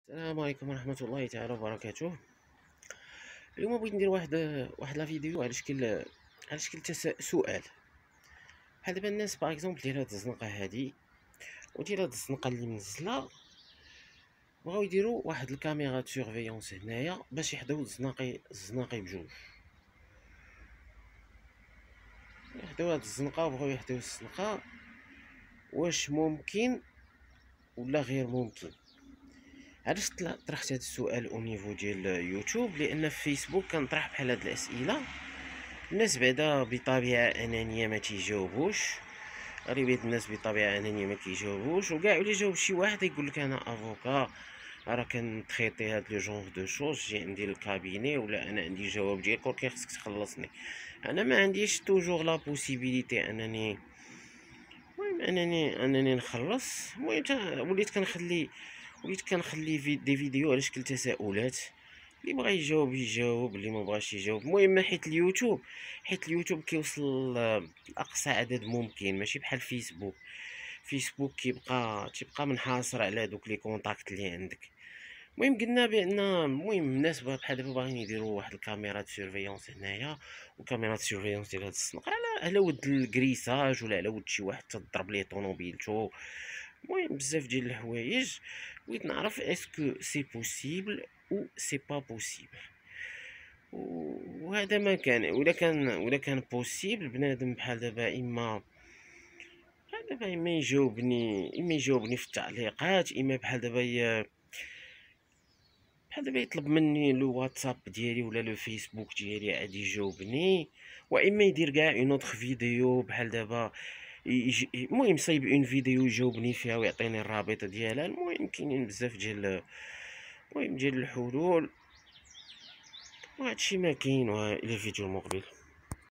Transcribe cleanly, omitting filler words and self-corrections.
السلام عليكم ورحمة الله تعالى وبركاته. اليوم بغيت ندير واحد لا فيديو على شكل سؤال. بحال دابا الناس باغ اكزومبل ديال هاد الزنقة هادي وديال هاد الزنقة اللي منزلة، بغاو يديروا واحد الكاميرا د سورفيونس هنايا باش يحداو الزناقي بجوج. يحداو هاد الزنقة وبغاو يحداو الزنقة، واش ممكن ولا غير ممكن؟ علاش طرحت هاد السؤال او نيفو ديال يوتيوب؟ لان في فيسبوك كنطرح بحال هاد الاسئله، الناس بعدا بطبيعه انانيه ما تيجاوبوش. اغلبيه الناس بطبيعه انانيه ما كيجاوبوش، وكاع ولا جاوب شي واحد يقول لك انا افوكا، راه كنتريتي هاد لو جونغ دو شوز، جي عندي الكابيني ولا انا عندي الجواب ديالك ولكن خصك تخلصني. انا ما عنديش توجور لا بوسيبيليتي انني نخلص. المهم وليت كنخلي دي فيديو على شكل تساؤلات، اللي بغى يجاوب يجاوب، اللي ما بغاش يجاوب. المهم حيت اليوتيوب كيوصل لاقصى عدد ممكن، ماشي بحال فيسبوك تيبقى منحاصر على دوك لي كونتاكت اللي عندك. المهم قلنا بان الناس بحال دابا باغيين يديروا واحد الكاميرا د سيرفيونس هنايا، وكاميرا د سيرفيونس ديال هاد الصنقه على ود الكريساج ولا على ود شي واحد تضرب ليه طونوبيلتو. المهم بزاف ديال الحوايج بغيت نعرف اسكو سي بوسيبل او سي با بوسيبل. وهذا ما كان، ولا كان بوسيبل بنادم بحال دابا اما يجاوبني في التعليقات، اما بحال دابا يطلب مني لو واتساب ديالي ولا لو فيسبوك ديالي عاد يجاوبني، واما يدير كاع اون اوتر فيديو بحال دابا المهم صايب اون فيديو يجاوبني فيها ويعطيني الرابط ديالها. المهم كاينين بزاف ديال الحلول، وهادشي ما كاين. الى فيديو المقبل.